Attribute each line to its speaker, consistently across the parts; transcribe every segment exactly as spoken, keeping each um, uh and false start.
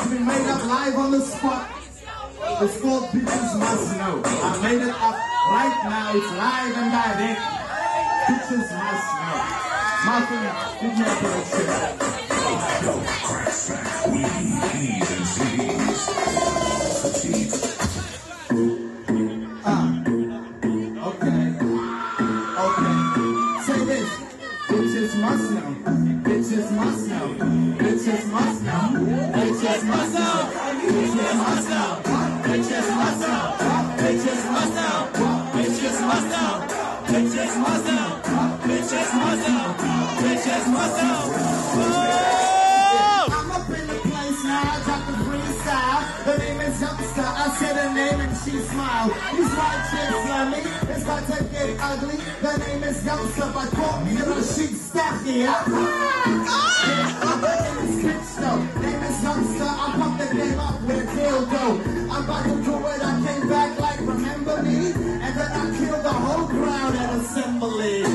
Speaker 1: we made up live on the spot. It's called Bitches Must Know. I made it up right now. It's live and direct. Bitches Must Know. Martin, did you have a share? We need and C Ds. Ah. Okay. Okay. Say this. Bitches must know. Bitches must know. Bitches must know. Bitches must know. Bitches must know. Bitches must know. Bitches must know. Bitches must know. Bitches must know. Bitches must know. Bitches must know. I'm up in the place now. I dropped the freestyle. Her name is Youngster. I said her name and she smiled. These white chicks love me. It's about to get ugly. The name is Youngster, but call me little sheep stacky. Name is Youngster. I pump the game up with a dildo. I'm about to do it. I came back like remember me, and then I killed the whole crowd at assembly. Yeah,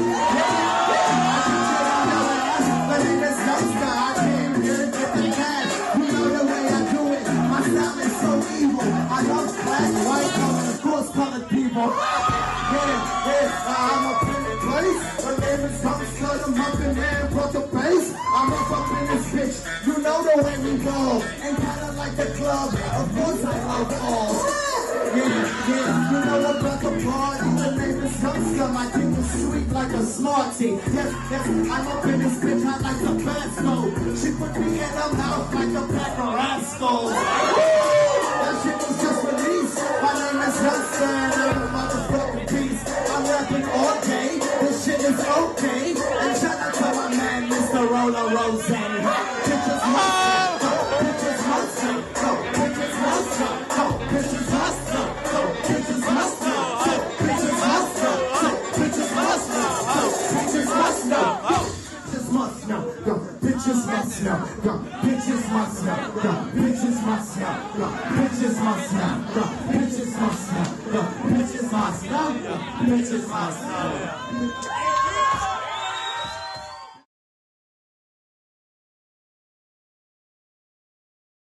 Speaker 1: my name is Youngster. I came here to get the cash. You know the way I do it. My style is so evil. I love black, white, and of course colored people. Yeah, yeah, I'm up in the place. My name is Youngster. I'm up in there and brought the bass. I'm up up in this bitch. You know the way we go. And kinda like the club. Of course I love all. Yeah, yeah, you know about the party. The name is Youngster. My thing is sweet like a Smartie. Yes, yes, I'm up in this bitch. I like the Basco. She put me in her mouth like a pack of rascals. That shit was just released. My name is Youngster and I'm a motherfucking beast. I'm rapping all day. This shit is okay. And shout out to my man, Mister Rolla Rose. Bitches must know. Bitches must know. Bitches must know. Bitches must know. Bitches must know. Bitches must know. Bitches must know. Bitches must know. Bitches must know. Bitches must know. Bitches must know. Bitches must know. Bitches must know. Bitches must know. Bitches must know. Bitches must know.